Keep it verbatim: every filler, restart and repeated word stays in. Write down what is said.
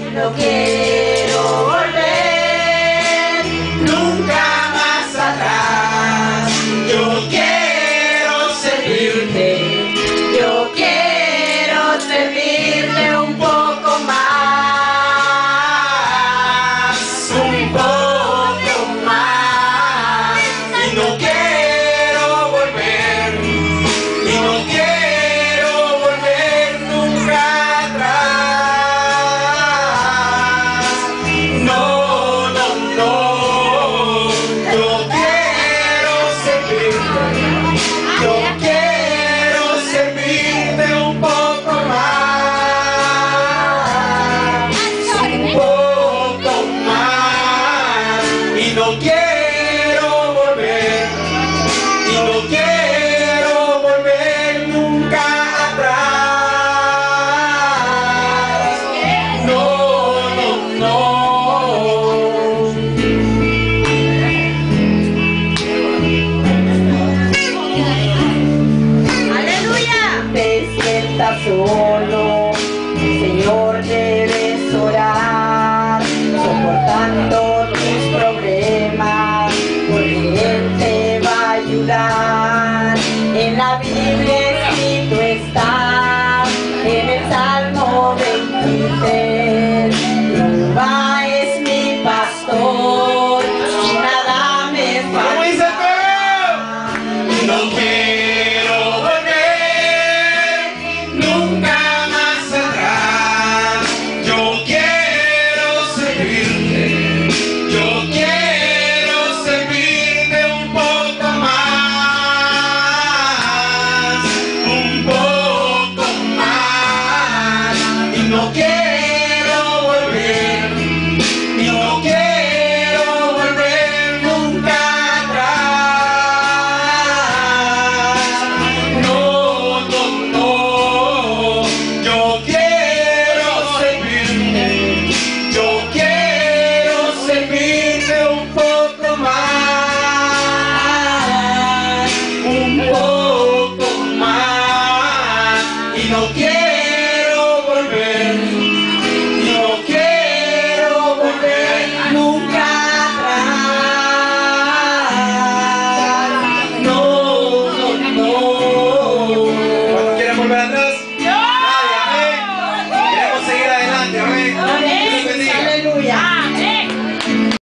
no quiero volver nunca más atrás. Yo quiero servirte, yo quiero servirte un poco más, un poco más, y no quiero volver, y no quiero volver nunca atrás. No, no, no, yo quiero servirte, yo quiero servirte un poco más, un poco más, y no quiero volver, y no quiero volver nunca atrás. No, no, no. ¡Aleluya! Te sientas solo, Señor, debes orar, soportando tus problemas, porque Él te va a ayudar. En la Biblia escrito está, en el Salmo veintitrés, Jehová es mi pastor, y nada me falta. No quiero volver nunca más atrás. Yo quiero servirte, yo quiero servirte un poco más, un poco más, y no quiero volver, y no quiero volver nunca atrás. No, no, no, yo quiero servirte, yo quiero servirte un poco más, un poco más, y no quiero